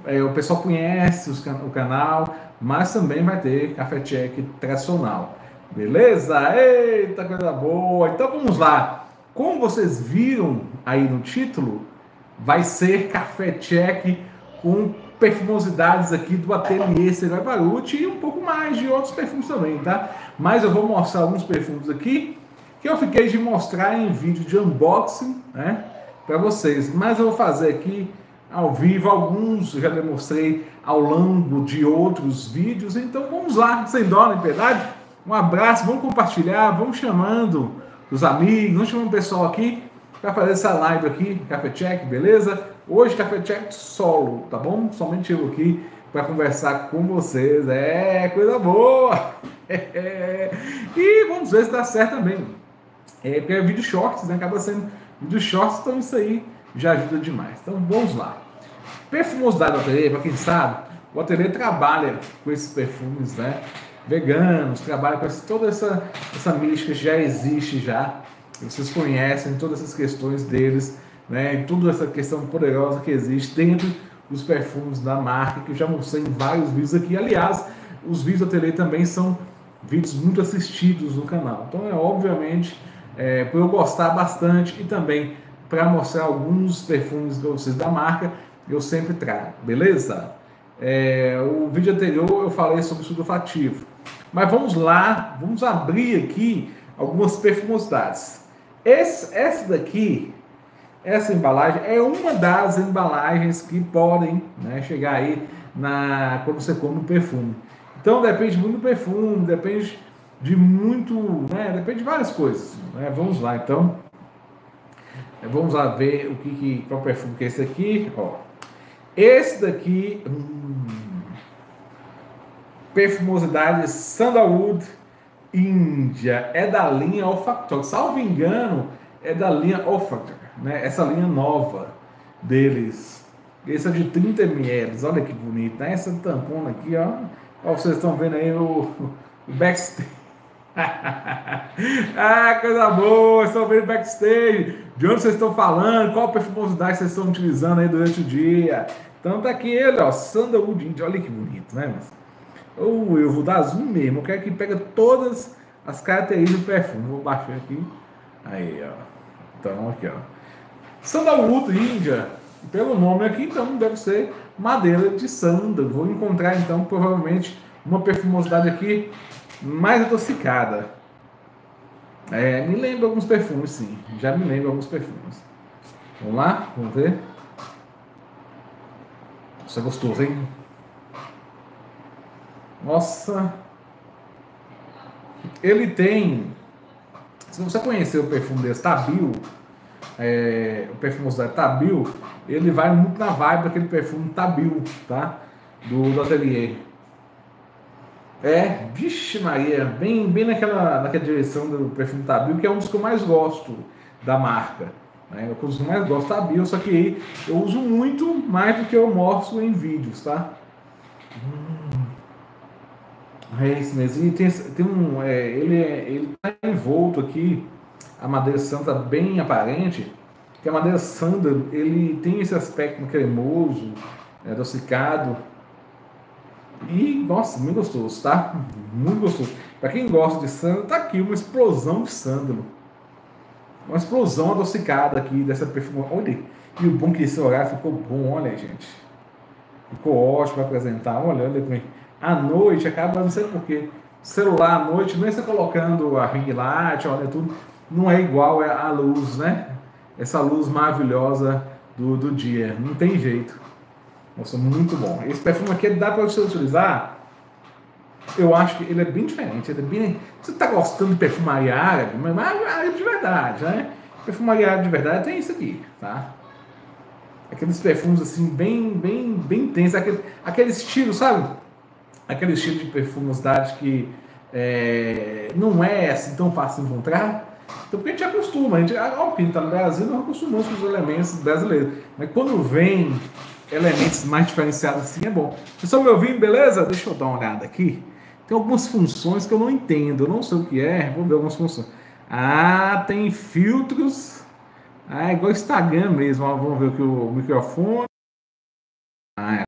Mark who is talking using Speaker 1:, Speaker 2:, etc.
Speaker 1: o pessoal conhece o canal, mas também vai ter Café Check tradicional. Beleza? Eita, coisa boa! Então vamos lá. Como vocês viram aí no título, vai ser Café Check com perfumosidades aqui do ateliê Serai Baruch e um pouco mais de outros perfumes também, tá? Mas eu vou mostrar alguns perfumes aqui que eu fiquei de mostrar em vídeo de unboxing, né, para vocês. Mas eu vou fazer aqui ao vivo, alguns eu já demonstrei ao longo de outros vídeos. Então vamos lá, sem dó nem piedade. Um abraço, vamos compartilhar, vamos chamando os amigos, vamos chamando o pessoal aqui para fazer essa live aqui, Café Check, beleza? Hoje Café Check solo, tá bom? Somente eu aqui para conversar com vocês. É coisa boa! E vamos ver se dá certo também. Porque é vídeo shorts, né? Acaba sendo vídeo shorts, então isso aí já ajuda demais. Então vamos lá. Perfumosidade do ateliê, para quem sabe, o ateliê trabalha com esses perfumes, né, veganos, trabalha com toda essa mística que já existe já. Vocês conhecem todas essas questões deles, né, e toda essa questão poderosa que existe dentro dos perfumes da marca, que eu já mostrei em vários vídeos aqui. Aliás, os vídeos do ateliê também são vídeos muito assistidos no canal. Então, obviamente, por eu gostar bastante e também para mostrar alguns perfumes para vocês da marca, eu sempre trago, beleza? O vídeo anterior eu falei sobre o sulfativo, mas vamos lá, vamos abrir aqui algumas perfumosidades. Essa daqui, essa embalagem é uma das embalagens que podem, né, chegar aí quando você come um perfume. Então depende muito do perfume, depende de muito, né, depende de várias coisas, né? Vamos lá então. Vamos lá ver qual perfume que é esse aqui. Ó. Esse daqui, perfumosidade Sandalwood Índia, é da linha Olfactory. Salvo engano, é da linha Olfactory, né? Essa linha nova deles. Esse é de 30 ml, olha que bonito, né? Essa tampona aqui, ó. Ó, vocês estão vendo aí o backstage. Ah, coisa boa, estão vendo backstage. De onde vocês estão falando? Qual perfumosidade vocês estão utilizando aí durante o dia? Então tá aqui ele, ó, Sandalwood Índia. Olha que bonito, né? Eu vou dar zoom mesmo. Eu quero que pegue todas as características do perfume. Vou baixar aqui. Aí, ó. Então, aqui, ó. Sandalwood Índia. Pelo nome aqui, então, deve ser madeira de sândalo. Vou encontrar, então, provavelmente, uma perfumosidade aqui mais adocicada. Me lembra alguns perfumes, sim. Já me lembra alguns perfumes. Vamos lá? Vamos ver. Isso é gostoso, hein? Nossa. Ele tem... Se você conhecer o perfume desse, Tabil, o perfumosidade Tabil, ele vai muito na vibe daquele perfume Tabil, tá? Do ateliê. Vixe Maria, bem naquela direção do perfume Tabil, que é um dos que eu mais gosto da marca. Né? Eu costumo mais gosto da Tabil, só que eu uso muito mais do que eu mostro em vídeos, tá? É isso mesmo. E ele tá envolto aqui, a madeira santa bem aparente, que a madeira sândalo, ele tem esse aspecto cremoso, adocicado. E, nossa, muito gostoso, tá? Muito gostoso. Para quem gosta de sândalo, tá aqui uma explosão de sândalo. Uma explosão adocicada aqui dessa perfuma. Olha, e o bom que esse horário ficou bom, olha, gente. Ficou ótimo para apresentar. Olha como à noite acaba, não sei porquê. Celular à noite, mesmo você colocando a ring light, olha tudo, não é igual a luz, né? Essa luz maravilhosa do dia. Não tem jeito. Nossa, muito bom. Esse perfume aqui dá para você utilizar. Eu acho que ele é bem diferente. Ele é bem... Você está gostando de perfumaria árabe, mas árabe de verdade, né? Perfumaria árabe de verdade tem isso aqui, tá? Aqueles perfumes assim, bem intensos. Aquele estilo, sabe? Aquele estilo de perfumosidade que não é assim tão fácil de encontrar. Então, porque a gente acostuma. Ó, quem está no Brasil não acostumamos com os elementos brasileiros. Mas quando vem elementos mais diferenciados assim, é bom. Vocês estão me ouvindo, beleza? Deixa eu dar uma olhada aqui. Tem algumas funções que eu não entendo, eu não sei o que é. Vou ver algumas funções. Tem filtros. É igual Instagram mesmo. Vamos ver aqui o microfone.